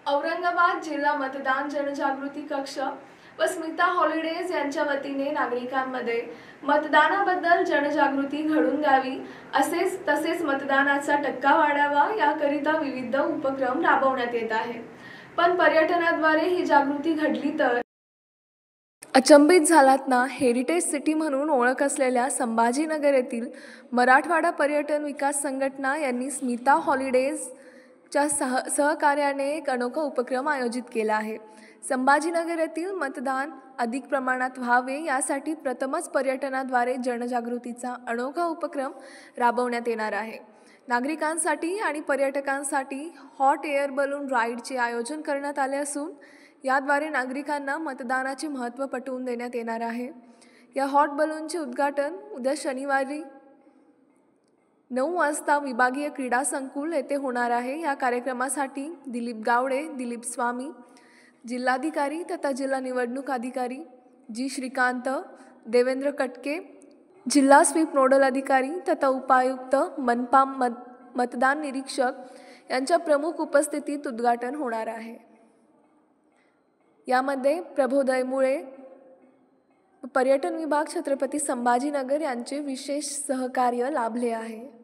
औरंगाबाद जिल्हा मतदान जनजागृती कक्ष व स्मिता हॉलिडेज यांच्या वतीने नागरिकांमध्ये मतदानाबद्दल जनजागृती घडून द्यावी तसेच मतदानाचा टक्का वाढावा याकरिता विविध उपक्रम राबवण्यात येत आहे। पण पर्यटनाद्वारे ही जागृती घडली तर अचंबित झालात ना। हेरिटेज सिटी म्हणून ओळख असलेल्या संभाजीनगर येथील मराठवाडा पर्यटन विकास संघटना यांनी स्मिता हॉलिडेजच्या सहकार्याने एक अनोखा उपक्रम आयोजित केला आहे। संभाजीनगर येथील मतदान अधिक प्रमाणात व्हावे यासाठी प्रथमच पर्यटनाद्वारे जनजागृतीचा अनोखा उपक्रम राबवण्यात येणार आहे। नागरिकांसाठी आणि पर्यटकांसाठी हॉट एअर बलून राईडचे आयोजन करण्यात आले असून याद्वारे नागरिकांना मतदानाचे महत्त्व पटवून देण्यात येणार आहे। या हॉट बलूनचे उद्घाटन उद्या शनिवारी 9 वाजता विभागीय क्रीडा संकुल येथे होणार आहे। या कार्यक्रमासाठी दिलीप गावडे, दिलीप स्वामी, जिल्हाधिकारी तथा जिल्हा निवडणूक अधिकारी जी श्रीकांत, देवेंद्र कटके, जिल्हा स्वीप नोडल अधिकारी तथा उपायुक्त मनपा मतदान निरीक्षक यांच्या प्रमुख उपस्थितीत उद्घाटन होणार आहे। यामध्ये प्रबोधय मुळे, पर्यटन विभाग छत्रपती संभाजीनगर यांचे विशेष सहकार्य लाभले आहे।